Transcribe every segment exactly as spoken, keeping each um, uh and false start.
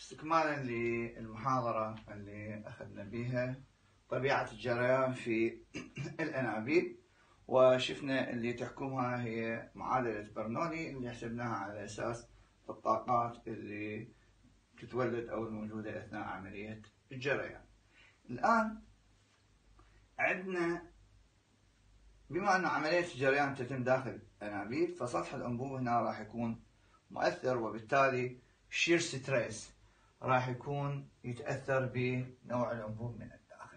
استكمالا للمحاضرة اللي أخذنا بها طبيعة الجريان في الأنابيب، وشفنا اللي تحكمها هي معادلة برنولي اللي حسبناها على أساس الطاقات اللي تتولد أو الموجودة أثناء عملية الجريان. الآن عندنا بما أن عملية الجريان تتم داخل الأنابيب، فسطح الأنبوب هنا راح يكون مؤثر، وبالتالي shear stress راح يكون يتأثر بنوع الأنبوب من الداخل.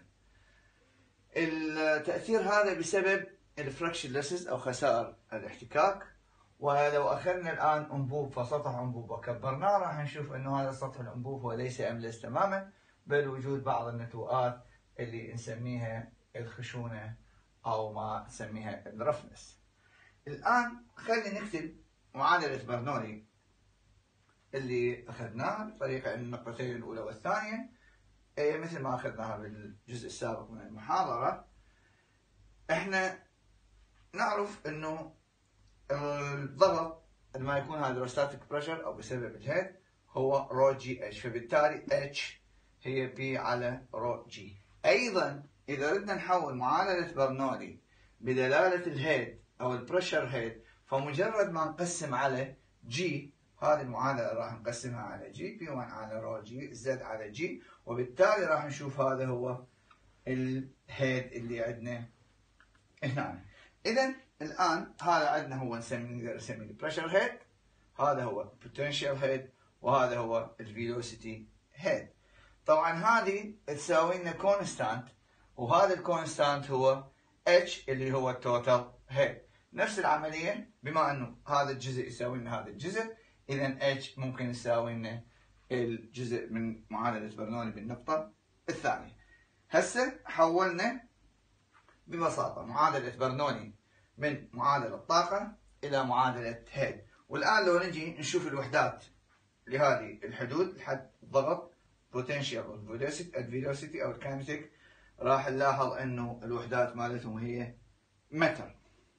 التأثير هذا بسبب الفراكشن لسز أو خسائر الاحتكاك. ولو أخذنا الآن أنبوب فسطح أنبوب وكبرناه، راح نشوف أنه هذا سطح الأنبوب هو ليس أملس تماما، بل وجود بعض النتوءات اللي نسميها الخشونة أو ما نسميها الرفنس. الآن خلينا نكتب معادلة برنولي اللي أخذناها بطريقة أن النقطتين الأولى والثانية هي مثل ما أخذناها بالجزء السابق من المحاضرة. إحنا نعرف أنه الضغط لما يكون هيدروستاتيك بريشر أو بسبب الهيد هو رو جي اتش، فبالتالي اتش هي بي على رو جي. أيضا إذا ردنا نحول معادلة برنولي بدلالة الهيد أو البريشر هيد، فمجرد ما نقسم على جي، هذه المعادلة راح نقسمها على جي، بي واحد على رو جي زد على جي، وبالتالي راح نشوف هذا هو الهيد اللي عندنا هنا. إذا الآن هذا عندنا هو نسميه نقدر نسميه البريشر هيد، هذا هو البوتنشال هيد، وهذا هو الفيلوسيتي هيد. طبعا هذه تساوي لنا كونستانت، وهذا الكونستانت هو اتش اللي هو التوتال هيد. نفس العملية، بما انه هذا الجزء يساوي لنا هذا الجزء، اذا اتش ممكن يساوي لنا الجزء من معادلة برنولي بالنقطة الثانية. هسه حولنا ببساطة معادلة برنولي من معادلة طاقة إلى معادلة هيد. والآن لو نجي نشوف الوحدات لهذه الحدود، الحد الضغط بوتنشال الفيلوسيتي أو الكاينتيك، راح نلاحظ إنه الوحدات مالتهم هي متر.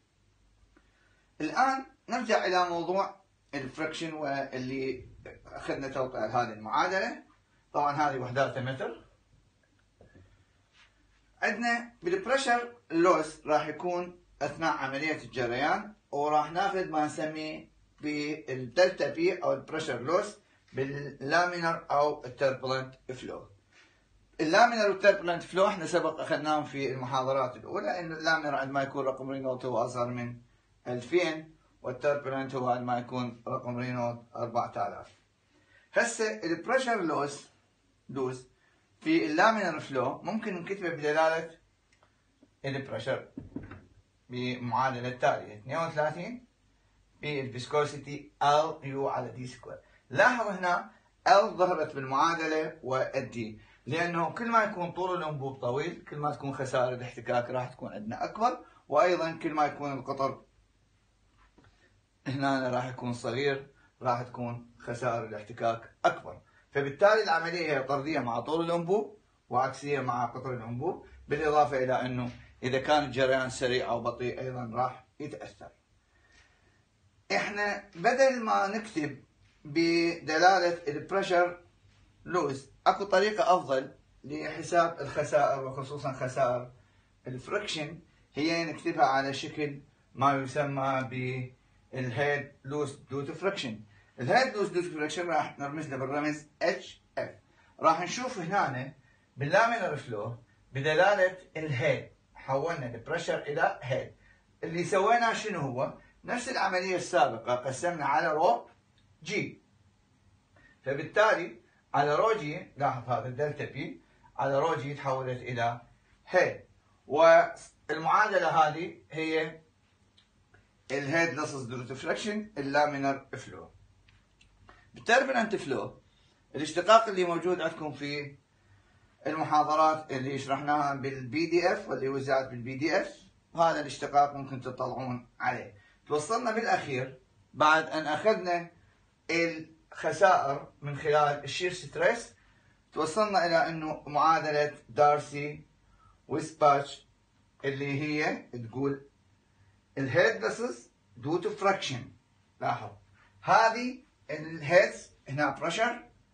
الآن نرجع إلى موضوع الفريكشن واللي أخذنا توقيع هذه المعادلة. طبعا هذه وحداتها متر. عندنا بالبريشر لوس راح يكون أثناء عملية الجريان، وراح ناخذ ما نسميه بالدلتا بي أو البريشر لوس باللامينر أو التربلنت فلو. اللامينر والتربلنت فلو احنا سبق أخذناهم في المحاضرات الأولى، إنه اللامينر عندما يكون رقم رينولد هو أصغر من ألفين، والتربلنت هو عندما يكون رقم رينولد أربعة آلاف. هسه البريشر لوس لوس في اللامينر فلو ممكن نكتبه بدلالة البريشر بمعادلة التالية اثنين وثلاثين بالفيسكوسيتي ال يو على دي سكوير. لاحظ هنا ال ظهرت بالمعادلة والدي، لأنه كل ما يكون طول الأنبوب طويل كل ما تكون خسائر الاحتكاك راح تكون عندنا أكبر، وأيضا كل ما يكون القطر هنا راح يكون صغير راح تكون خسائر الاحتكاك أكبر. فبالتالي العملية هي طردية مع طول الأنبوب وعكسية مع قطر الأنبوب، بالإضافة إلى أنه إذا كان الجريان سريع أو بطيء أيضا راح يتأثر. إحنا بدل ما نكتب بدلالة البريشر لوز، أكو طريقة أفضل لحساب الخسائر وخصوصا خسائر الفريكشن، هي نكتبها على شكل ما يسمى بالهيد لوز دو تو فريكشن. الهيد لوز دو تو فريكشن راح نرمز له بالرمز اتش اف. راح نشوف هنا باللامينر فلو بدلالة الهيد حولنا البريشر إلى هيد. اللي سويناه شنو هو؟ نفس العملية السابقة، قسمنا على رو جي، فبالتالي على رو جي لاحظ هذا الدلتا بي على رو جي تحولت إلى هيد. والمعادلة هذه هي الهيد لوسز دو تو فريكشن اللامينر فلو. بالتربلنت فلو الاشتقاق اللي موجود عندكم في المحاضرات اللي شرحناها بالبي دي اف واللي وزعت بالبي دي اف، هذا الاشتقاق ممكن تطلعون عليه. توصلنا بالاخير بعد ان اخذنا الخسائر من خلال الشير ستريس، توصلنا الى انه معادله دارسي ويسباتش اللي هي تقول الهيد لوسز دو تو فريكشن. لاحظ هذه الهيدز هنا بريشر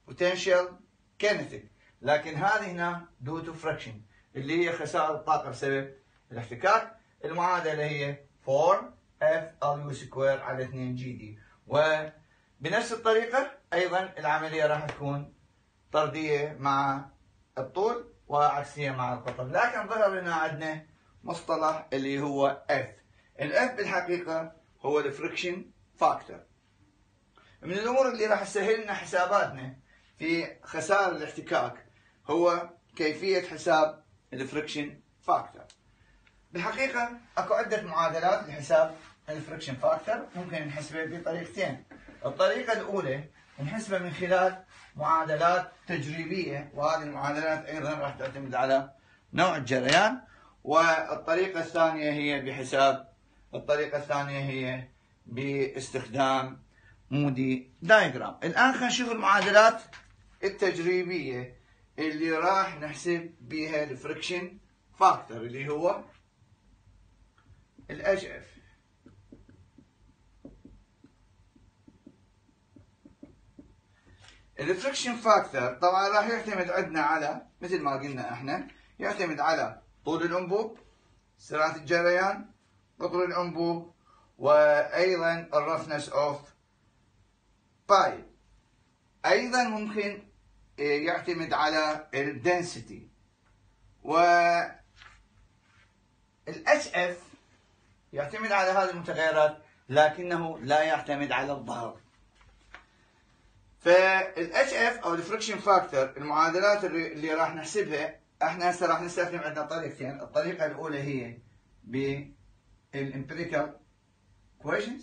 potential kinetic، لكن هذه هنا due to friction اللي هي خسارة الطاقة بسبب الاحتكاك. المعادلة هي فور اف ال يو سكوير على اثنين جي دي، وبنفس الطريقة أيضا العملية راح تكون طردية مع الطول وعكسية مع القطر، لكن ظهر لنا عندنا مصطلح اللي هو F. الF بالحقيقة هو الفريكشن فاكتور. من الأمور اللي راح تسهل لنا حساباتنا في خسائر الاحتكاك هو كيفية حساب الفريكشن فاكتور. بالحقيقة اكو عدة معادلات لحساب الفريكشن فاكتور، ممكن نحسبها بطريقتين. الطريقة الأولى نحسبها من خلال معادلات تجريبية، وهذه المعادلات أيضا راح تعتمد على نوع الجريان. والطريقة الثانية هي بحساب الطريقة الثانية هي باستخدام مودي دايجرام. الآن خلينا نشوف المعادلات التجريبية اللي راح نحسب بها الفريكشن فاكتور اللي هو ال إتش إف. الفريكشن فاكتور طبعا راح يعتمد عندنا على مثل ما قلنا احنا، يعتمد على طول الانبوب، سرعة الجريان، قطر الانبوب، وايضا الرفنس اوف بايب. ايضا ممكن يعتمد على الدنسيتي. و ال إتش إف يعتمد على هذه المتغيرات لكنه لا يعتمد على الضغط. فال إتش إف او الفريكشن فاكتور المعادلات اللي راح نحسبها احنا هسه راح نستخدم عندنا طريقتين. الطريقه الاولى هي بالامبيريكال equations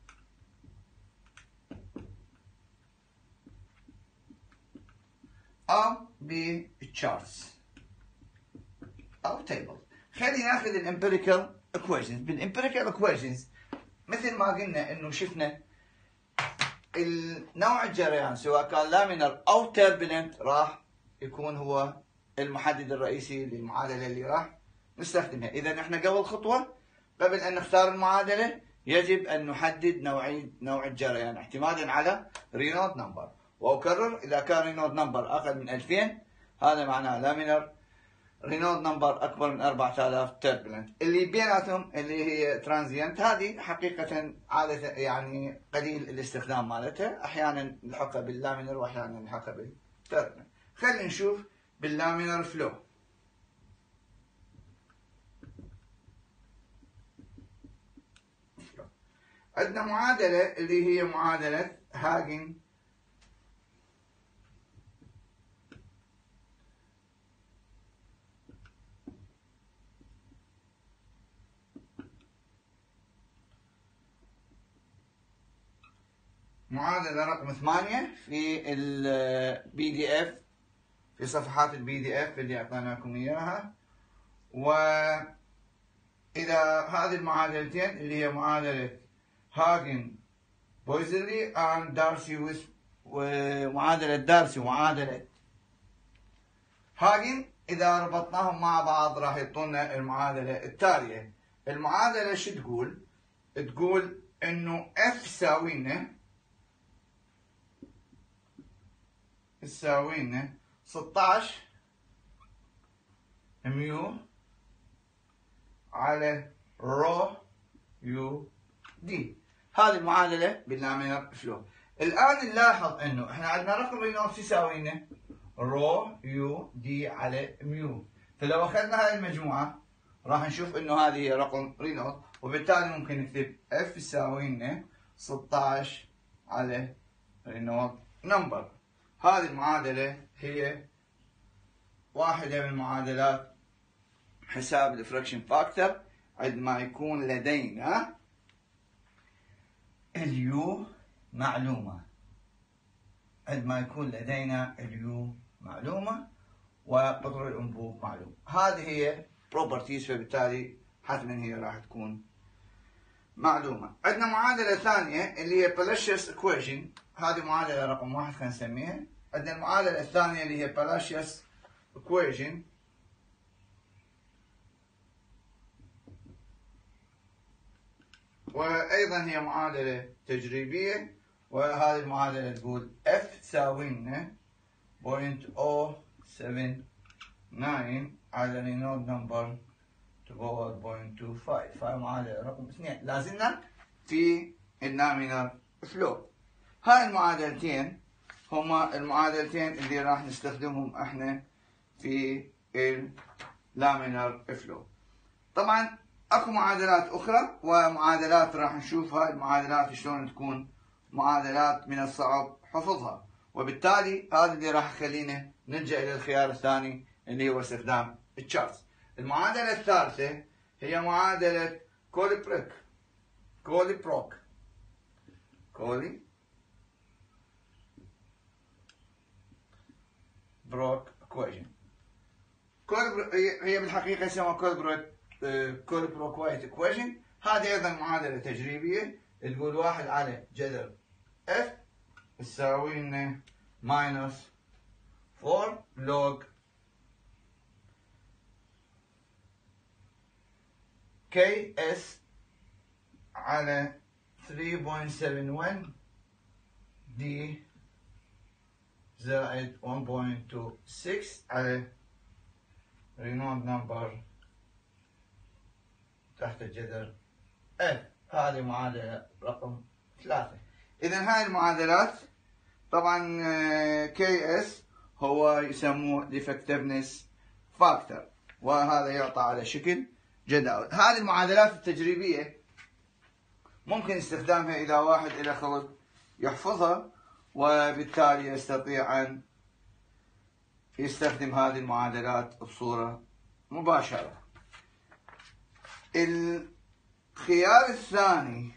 او بالتشارتس او تيبل. خلينا ناخذ الامبيريكال equations. بالامبيريكال equations مثل ما قلنا انه شفنا النوع الجريان سواء كان لامينر او تربلنت راح يكون هو المحدد الرئيسي للمعادله اللي راح نستخدمها. اذا احنا قبل خطوه قبل ان نختار المعادله يجب ان نحدد نوعيه نوع الجريان اعتمادا على رينولد نمبر. واكرر اذا كان رينولد نمبر اقل من ألفين هذا معناه لامينر، رينولد نمبر اكبر من أربعة آلاف تربلنت. اللي بيناتهم اللي هي ترانزيانت هذه حقيقه عاده يعني قليل الاستخدام مالتها، احيانا نلحقها باللامينر واحيانا نلحقها بالتربلنت. خلينا نشوف باللامينر فلو. عندنا معادله اللي هي معادله هاجن معادلة رقم ثمانية في البي دي اف، في صفحات البي دي اف اللي اعطيناكم اياها. واذا هذه المعادلتين اللي هي معادلة هاجن بويزلي and دارسي ومعادلة دارسي ومعادلة هاجن، اذا ربطناهم مع بعض راح يعطونا المعادلة التالية. المعادلة شو تقول؟ تقول انه اف يساوي لنا تساوي لنا ستة عشر ميو على رو يو دي. هذه المعادلة باللامينر فلو. الآن نلاحظ انه احنا عندنا رقم رينولدز يساوي لنا رو يو دي على ميو، فلو اخذنا هاي المجموعة راح نشوف انه هذه هي رقم رينولدز، وبالتالي ممكن نكتب اف يساوي لنا ستة عشر على رينولدز نمبر. هذه المعادلة هي واحدة من معادلات حساب الفريكشن فاكتور عندما يكون لدينا اليو معلومة. عندما يكون لدينا اليو معلومة وقطر الأنبوب معلوم. هذه هي properties، فبالتالي حتما هي راح تكون معلومة. عندنا معادلة ثانية اللي هي Palacios equation. هذه معادلة رقم واحد خلينا نسميها. عندنا المعادلة الثانية اللي هي Palacios equation. وأيضا هي معادلة تجريبية، وهذه المعادلة تقول F تساوي لنا بوينت صفر سبعة تسعة على رينولد نمبر تو باور بوينت تو فايف. هاي معادلة رقم اثنين. لازلنا في اللامينر فلو. هاي المعادلتين هما المعادلتين اللي راح نستخدمهم احنا في اللامينر فلو. طبعا اكو معادلات اخرى ومعادلات راح نشوف هاي المعادلات شلون تكون معادلات من الصعب حفظها، وبالتالي هذا اللي راح يخلينا نلجأ الى الخيار الثاني اللي هو استخدام التشارتس. المعادلة الثالثة هي معادلة كولبروك كولبروك كولي بروك equation. هي بالحقيقة يسمى كولبروك كولبروك وايت equation. هذه أيضا معادلة تجريبية تقول واحد على جذر F تساوي لنا ماينس أربعة لوج كي اس على ثلاثة فاصلة سبعة واحد دي زائد واحد فاصلة اثنين ستة على رينولد نمبر تحت الجذر F. هذه معادلة رقم ثلاثة. إذا هاي المعادلات طبعا كي اس هو يسموه effectiveness factor، وهذا يعطى على شكل جداول. هذه المعادلات التجريبية ممكن استخدامها إذا واحد إلى خلق يحفظها، وبالتالي يستطيع أن يستخدم هذه المعادلات بصورة مباشرة. الخيار الثاني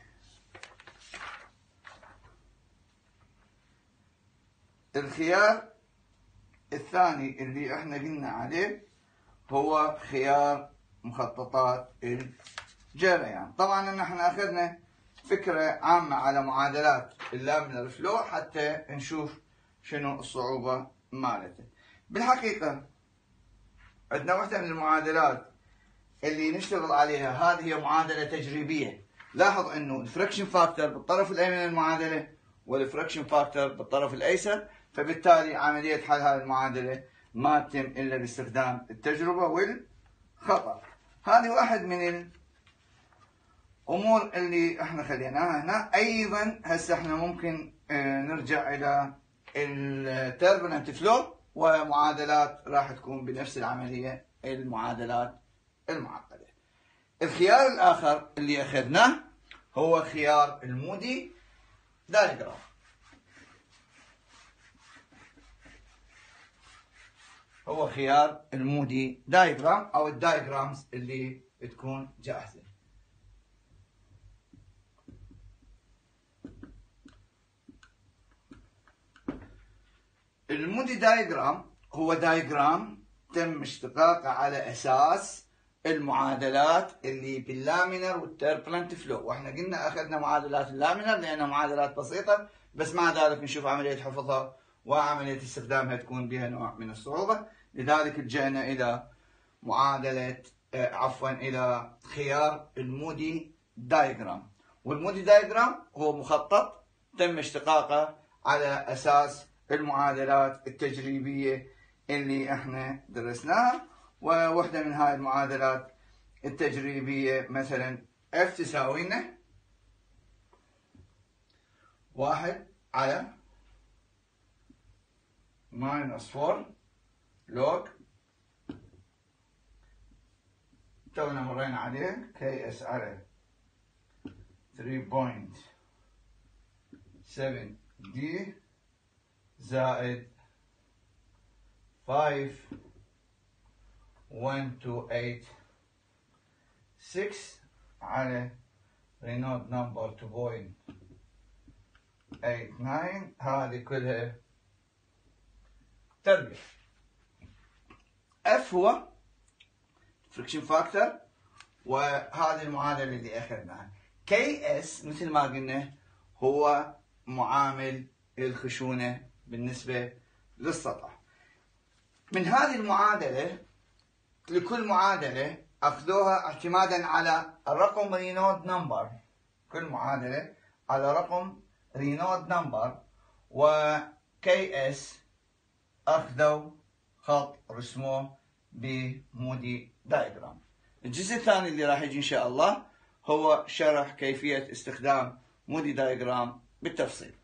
الخيار الثاني اللي احنا قلنا عليه هو خيار مخططات الجريان. طبعا احنا اخذنا فكرة عامة على معادلات اللامينر فلو حتى نشوف شنو الصعوبة مالته. بالحقيقة عندنا واحدة من المعادلات اللي نشتغل عليها، هذه هي معادلة تجريبية. لاحظ انه الفريكشن فاكتور بالطرف الايمن من المعادلة والفريكشن فاكتور بالطرف الايسر، فبالتالي عملية حل هذه المعادلة ما تتم الا باستخدام التجربة والخطأ. هذه واحد من الامور اللي احنا خليناها هنا. ايضا هسه احنا ممكن نرجع الى التربلنت فلو، ومعادلات راح تكون بنفس العملية المعادلات المعقدة. الخيار الآخر اللي أخذناه هو خيار المودي دايجرام. هو خيار المودي دايجرام أو الدايجرامز اللي تكون جاهزة. المودي دايجرام هو دايجرام تم اشتقاقه على أساس المعادلات اللي باللامينر والتربلنت فلو. واحنا قلنا اخذنا معادلات اللامينر لانها معادلات بسيطه، بس مع ذلك نشوف عمليه حفظها وعمليه استخدامها تكون بها نوع من الصعوبه، لذلك لجأنا الى معادله آه عفوا الى خيار المودي دايجرام. والمودي دايجرام هو مخطط تم اشتقاقه على اساس المعادلات التجريبيه اللي احنا درسناها. وواحدة من هاي المعادلات التجريبية مثلا F تساوي لنا واحد على ماينس أربعة لوج تونا مرينا عليه كي اس على ثلاثة فاصلة سبعة دي زائد خمسة واحد اثنين ثمانية ستة على رينولد نمبر اثنين فاصلة ثمانية تسعة. هذه كلها تربية. F هو فريكشن فاكتور، وهذه المعادلة اللي أخذناها. كي اس مثل ما قلنا هو معامل الخشونة بالنسبة للسطح. من هذه المعادلة لكل معادلة أخذوها اعتمادا على الرقم رينولد نمبر، كل معادلة على رقم رينولد نمبر، وكي اس أخذوا خط رسموه بمودي دايجرام. الجزء الثاني اللي راح يجي إن شاء الله هو شرح كيفية استخدام مودي دايجرام بالتفصيل.